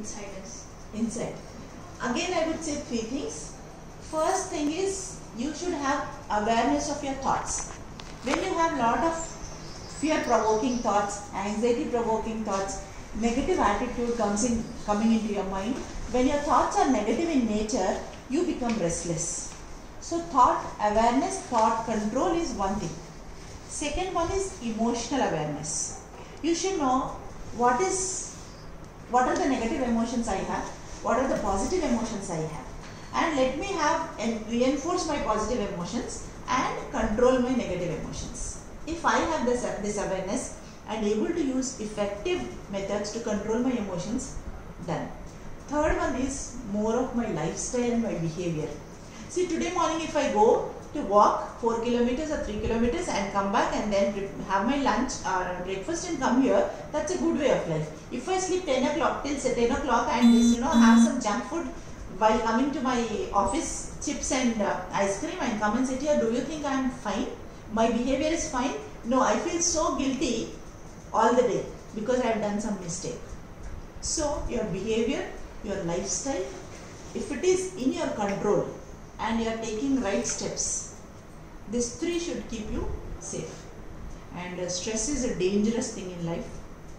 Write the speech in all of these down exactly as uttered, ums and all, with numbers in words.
inside us. Inside. Again, I would say three things. First thing is, you should have awareness of your thoughts. When you have lot of fear-provoking thoughts, anxiety-provoking thoughts, negative attitude comes in, coming into your mind. When your thoughts are negative in nature, you become restless. So thought awareness, thought control is one thing. Second one is emotional awareness. You should know what is, what are the negative emotions I have, what are the positive emotions I have, and let me have and reinforce my positive emotions and control my negative emotions. If I have this, this awareness and able to use effective methods to control my emotions, done. Third one is more of my lifestyle and my behavior. See, today morning if I go to walk four kilometers or three kilometers and come back and then have my lunch or breakfast and come here, that's a good way of life. If I sleep ten o'clock till ten o'clock and this, you know, have some junk food while coming to my office, chips and uh, ice cream, and come and sit here, do you think I am fine? My behavior is fine? No, I feel so guilty all the day because I have done some mistake. So your behavior, your lifestyle, if it is in your control and you are taking right steps, these three should keep you safe. And uh, stress is a dangerous thing in life.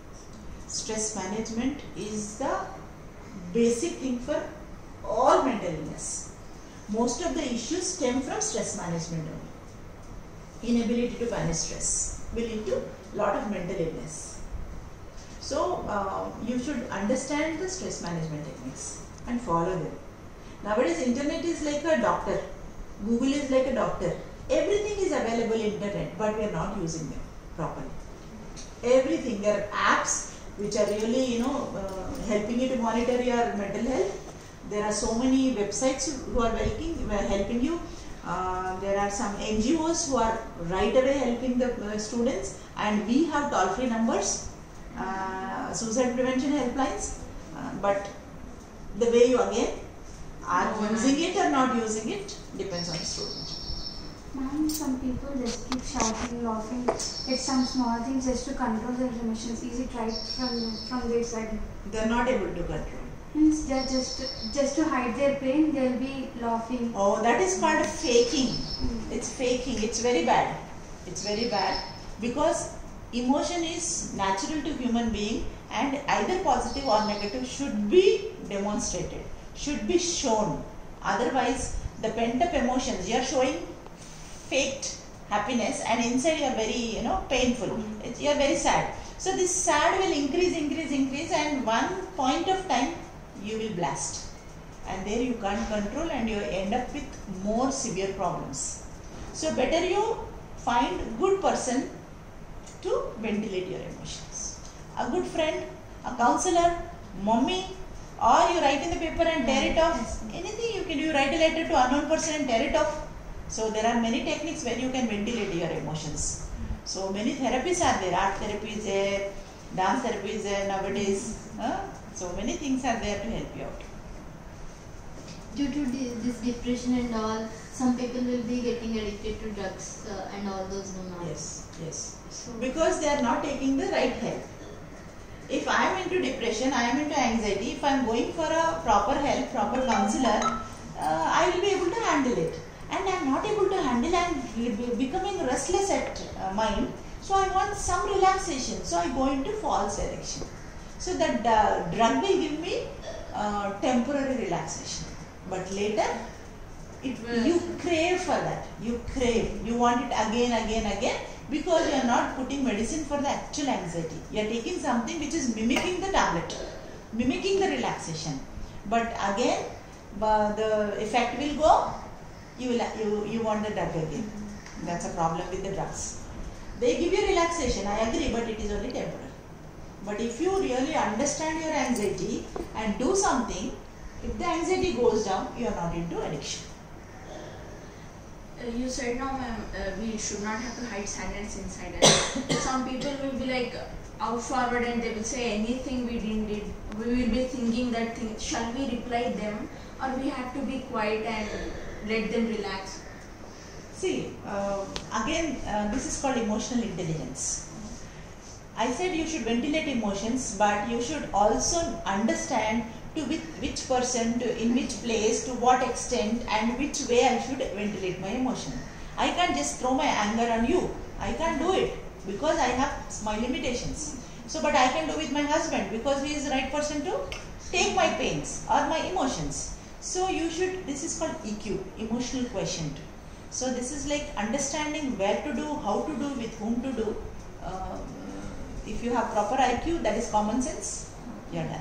Stress management is the basic thing for all mental illness. Most of the issues stem from stress management only. Inability to manage stress will lead to lot of mental illness. So uh, you should understand the stress management techniques and follow them. Nowadays internet is like a doctor, Google is like a doctor. Everything is available in internet, but we are not using them properly. Everything, there are apps which are really, you know, uh, helping you to monitor your mental health. There are so many websites who are helping, helping you. Uh, there are some N G Os who are right away helping the uh, students, and we have toll-free numbers, uh, suicide prevention helplines, uh, but the way you again are using it or not using it depends on the student. Ma'am, some people just keep shouting, laughing at some small things just to control their emotions. Is it right from, from their side? They are not able to control. Means they are just, just to hide their pain, they will be laughing. Oh, that is called faking. Mm. It's faking. It's very bad. It's very bad because emotion is natural to human being, and either positive or negative should be demonstrated, should be shown. Otherwise, the pent-up emotions, you are showing faked happiness and inside you are very, you know, painful. Mm. You are very sad. So this sad will increase, increase, increase, and one point of time you will blast. And there you can't control and you end up with more severe problems. So better you find a good person to ventilate your emotions. A good friend, a counselor, mommy, or you write in the paper and tear it off. Anything you can do. You write a letter to unknown person and tear it off. So there are many techniques where you can ventilate your emotions. So many therapies are there. Art therapy is there, dance therapy is there nowadays. Huh? So many things are there to help you out. Due to this depression and all, some people will be getting addicted to drugs uh, and all those. No, yes, yes. So because they are not taking the right help. If I am into depression, I am into anxiety, if I am going for a proper help, proper counselor, uh, I will be able to handle it. And I am not able to handle, I am becoming restless at uh, mind. So I want some relaxation. So I go into false direction. So that uh, drug will give me uh, temporary relaxation. But later, it will, you crave for that. You crave. You want it again, again, again. Because you are not putting medicine for the actual anxiety. You are taking something which is mimicking the tablet, mimicking the relaxation. But again, uh, the effect will go, you, will, you, you want the drug again. That's a problem with the drugs. They give you relaxation, I agree, but it is only temporary. But if you really understand your anxiety and do something, if the anxiety goes down, you are not into addiction. Uh, you said now, ma'am, uh, we should not have to hide sadness inside us. Some people will be like out forward and they will say anything we didn't did. We will be thinking that thing. Shall we reply them, or we have to be quiet and let them relax? See, uh, again, uh, this is called emotional intelligence. I said you should ventilate emotions, but you should also understand to which, which person, to in which place, to what extent, and which way I should ventilate my emotion. I can't just throw my anger on you. I can't do it because I have my limitations. So, but I can do with my husband because he is the right person to take my pains or my emotions. So you should, this is called E Q, emotional quotient. So this is like understanding where to do, how to do, with whom to do. Uh, if you have proper I Q, that is common sense, you are done.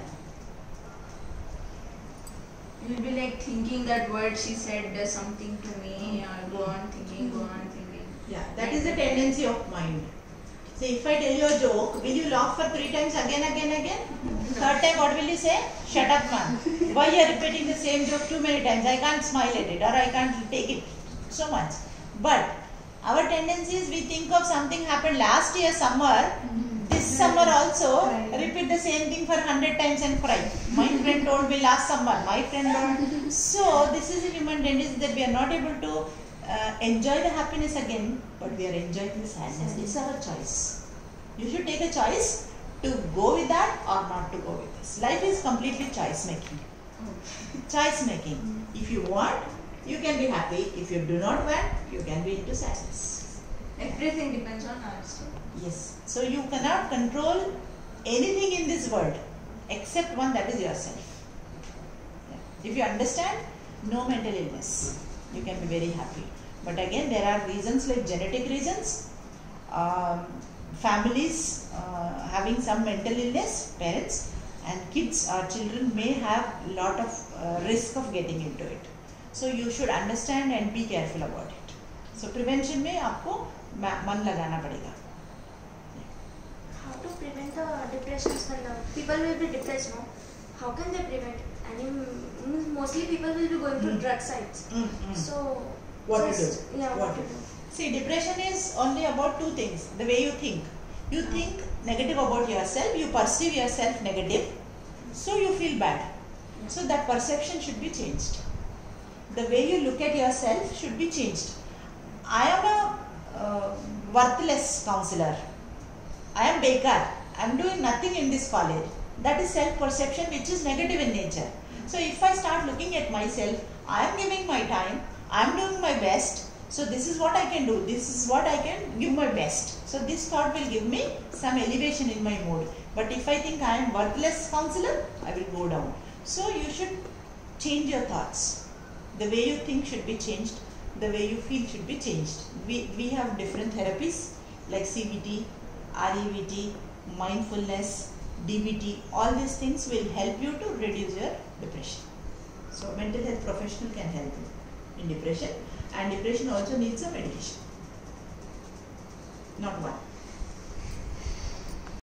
You'll be like thinking that word she said does something to me, or go on thinking, go on thinking. Yeah, that is the tendency of mind. So if I tell you a joke, will you laugh for three times again, again, again? Third time what will you say? Shut up, man. Why you are repeating the same joke too many times? I can't smile at it or I can't take it so much. But our tendency is we think of something happened last year summer, this summer also, repeat the same thing for hundred times and cry. My friend told me last summer, my friend told. So this is a human tendency that we are not able to Uh, enjoy the happiness again, but we are enjoying the sadness. It's our choice. You should take a choice to go with that or not to go with this. Life is completely choice making. Choice making. If you want, you can be happy. If you do not want, you can be into sadness. Everything depends on us. Yes. So you cannot control anything in this world except one, that is yourself. Yeah. If you understand, no mental illness. You can be very happy. But again, there are reasons like genetic reasons, um, families uh, having some mental illness, parents and kids or children may have a lot of uh, risk of getting into it. So you should understand and be careful about it. So prevention में आपको मन लगाना पड़ेगा. How to prevent the depressions when the people will be depressed, no? How can they prevent? I mean, mostly people will be going to mm. drug sites. Mm, mm. So, what just, to do? Yeah, what, what to to do? do? See, depression is only about two things. The way you think. You mm. think negative about yourself. You perceive yourself negative. So you feel bad. Mm. So that perception should be changed. The way you look at yourself should be changed. I am a uh, worthless counselor. I am bekar. I am doing nothing in this college. That is self-perception which is negative in nature. So if I start looking at myself, I am giving my time, I am doing my best, so this is what I can do, this is what I can give my best. So this thought will give me some elevation in my mood. But if I think I am worthless counselor, I will go down. So you should change your thoughts. The way you think should be changed, the way you feel should be changed. We, we have different therapies like C B T, R E V T, mindfulness, D B T, all these things will help you to reduce your depression. So mental health professional can help you in depression, and depression also needs a medication, not one.